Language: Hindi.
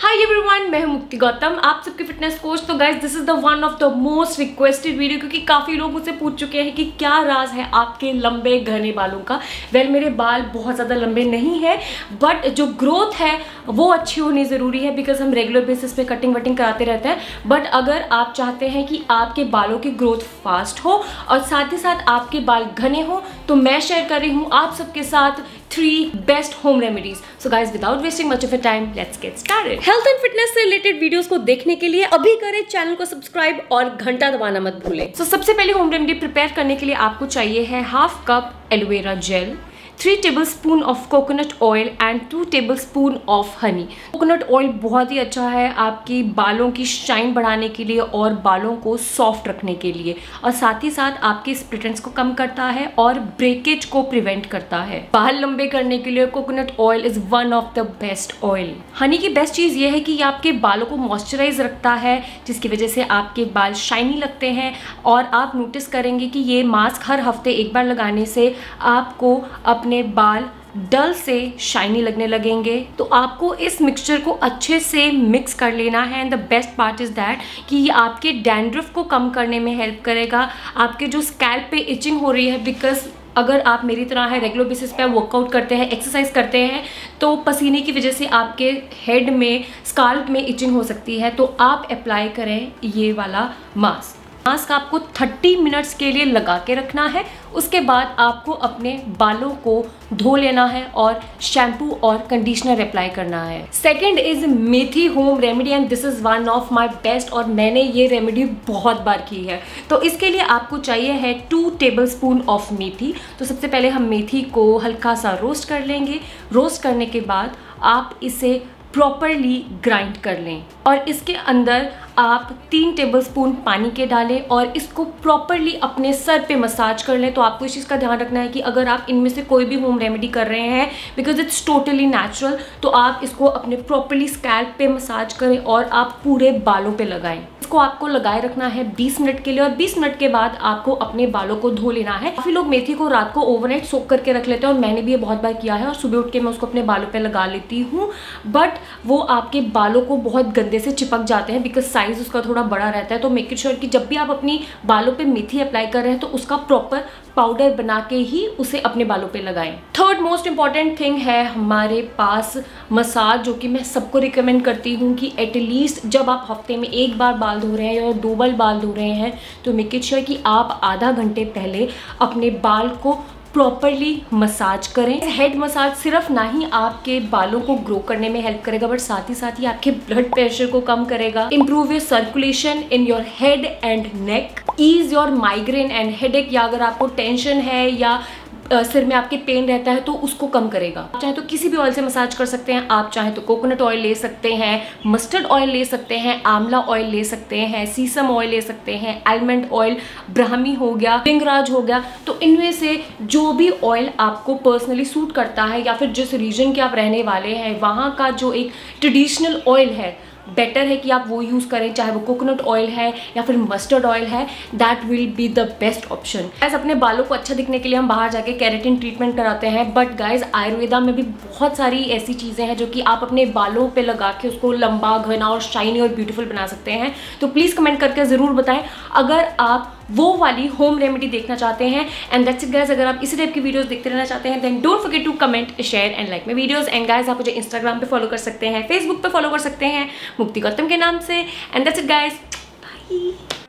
हाय एवरीवन, मैं हूं मुक्ति गौतम, आप सबके फिटनेस कोच। तो guys this is the one of the most requested video, क्योंकि काफ़ी लोग मुझसे पूछ चुके हैं कि क्या राज है आपके लंबे घने बालों का। मेरे बाल बहुत ज़्यादा लंबे नहीं है, बट जो ग्रोथ है वो अच्छी होनी ज़रूरी है, बिकॉज हम रेगुलर बेसिस पे कटिंग वटिंग कराते रहते हैं। बट अगर आप चाहते हैं कि आपके बालों की ग्रोथ फास्ट हो और साथ ही साथ आपके बाल घने हो, तो मैं शेयर कर रही हूँ आप सबके साथ 3 best home remedies. So guys without wasting much of your time, let's get started. Health and fitness से रिलेटेड वीडियोस को देखने के लिए अभी करें चैनल को सब्सक्राइब और घंटा दबाना मत भूलें। सबसे पहले होम रेमेडी प्रिपेयर करने के लिए आपको चाहिए है 1/2 cup aloe vera gel, 3 tablespoon of coconut oil and 2 tablespoon of honey. Coconut oil बहुत ही अच्छा है आपकी बालों की शाइन बढ़ाने के लिए और बालों को सॉफ्ट रखने के लिए, और साथ ही साथ आपके स्प्लिटेंस को कम करता है और ब्रेकेज को प्रिवेंट करता है। बाल लंबे करने के लिए coconut oil is one of the best oil. Honey की बेस्ट चीज़ ये है कि ये आपके बालों को मॉइस्चराइज रखता है, जिसकी वजह से आपके बाल शाइनी लगते हैं। और आप नोटिस करेंगे कि ये मास्क हर हफ्ते एक बार लगाने से आपको अपने बाल डल से शाइनी लगने लगेंगे। तो आपको इस मिक्सचर को अच्छे से मिक्स कर लेना है। And the best part is that कि ये आपके डैंड्रफ को कम करने में हेल्प करेगा। आपके जो स्कैल्प पे इचिंग हो रही है, बिकॉज अगर आप मेरी तरह है रेगुलर बेसिस पे वर्कआउट करते हैं, एक्सरसाइज करते हैं, तो पसीने की वजह से आपके हेड में स्कैल्प में इचिंग हो सकती है। तो आप अप्लाई करें ये वाला मास्क। मास्क आपको 30 मिनट्स के लिए लगा के रखना है। उसके बाद आपको अपने बालों को धो लेना है और शैम्पू और कंडीशनर अप्लाई करना है। सेकंड इज मेथी home remedy, and this is one of my best, और मैंने ये रेमेडी बहुत बार की है। तो इसके लिए आपको चाहिए है 2 टेबलस्पून ऑफ मेथी। तो सबसे पहले हम मेथी को हल्का सा रोस्ट कर लेंगे। रोस्ट करने के बाद आप इसे प्रॉपरली ग्राइंड कर लें और इसके अंदर आप 3 टेबलस्पून पानी के डालें और इसको प्रॉपरली अपने सर पे मसाज कर लें। तो आपको इस चीज़ का ध्यान रखना है कि अगर आप इनमें से कोई भी होम रेमेडी कर रहे हैं, बिकॉज इट्स टोटली नेचुरल, तो आप इसको अपने प्रॉपरली स्कैल्प पे मसाज करें और आप पूरे बालों पे लगाएं। इसको आपको लगाए रखना है 20 मिनट के लिए, और 20 मिनट के बाद आपको अपने बालों को धो लेना है। काफ़ी लोग मेथी को रात को ओवरनाइट सोक करके रख लेते हैं, और मैंने भी ये बहुत बार किया है, और सुबह उठ के मैं उसको अपने बालों पे लगा लेती हूँ। बट वो आपके बालों को बहुत गंदे से चिपक जाते हैं, बिकॉज साइज उसका थोड़ा बड़ा रहता है। तो मेक इट श्योर कि जब भी आप अपनी बालों पे मेथी अप्लाई कर रहे हैं तो उसका प्रॉपर पाउडर बना के ही उसे अपने बालों पे लगाएं। थर्ड मोस्ट इंपॉर्टेंट थिंग है हमारे पास मसाज, जो कि मैं सबको रिकमेंड करती हूँ कि एटलीस्ट जब आप हफ्ते में 1 बार बाल धो रहे हैं या 2 बार बाल धो रहे हैं, तो मेक इट श्योर कि आप आधा घंटे पहले अपने बाल को प्रॉपरली मसाज करें। हेड मसाज सिर्फ ना ही आपके बालों को ग्रो करने में हेल्प करेगा, बट साथ ही आपके ब्लड प्रेशर को कम करेगा, improve your circulation in your head and neck, ease your migraine and headache, या अगर आपको टेंशन है या सिर में आपके पेन रहता है तो उसको कम करेगा। आप चाहे तो किसी भी ऑयल से मसाज कर सकते हैं। आप चाहे तो कोकोनट ऑयल ले सकते हैं, मस्टर्ड ऑयल ले सकते हैं, आंवला ऑयल ले सकते हैं, सीसम ऑयल ले सकते हैं, आलमंड ऑयल, ब्राह्मी हो गया, भृंगराज हो गया। तो इनमें से जो भी ऑयल आपको पर्सनली सूट करता है, या फिर जिस रीजन के आप रहने वाले हैं वहाँ का जो एक ट्रेडिशनल ऑयल है, बेटर है कि आप वो यूज़ करें, चाहे वो कोकोनट ऑयल है या फिर मस्टर्ड ऑयल है। That will be the best option. Guys, अपने बालों को अच्छा दिखने के लिए हम बाहर जाके केराटिन ट्रीटमेंट कराते हैं, बट गाइस आयुर्वेदा में भी बहुत सारी ऐसी चीज़ें हैं जो कि आप अपने बालों पे लगा के उसको लंबा, घना और शाइनी और ब्यूटीफुल बना सकते हैं। तो प्लीज़ कमेंट करके ज़रूर बताएं अगर आप वो वाली होम रेमेडी देखना चाहते हैं। एंड दैट्स इट गाइस, अगर आप इसी टाइप की वीडियोस देखते रहना चाहते हैं, then don't forget to comment, share and like my videos. And guys, आप मुझे इंस्टाग्राम पे फॉलो कर सकते हैं, फेसबुक पे फॉलो कर सकते हैं मुक्ति गौतम के नाम से। And that's it guys, bye.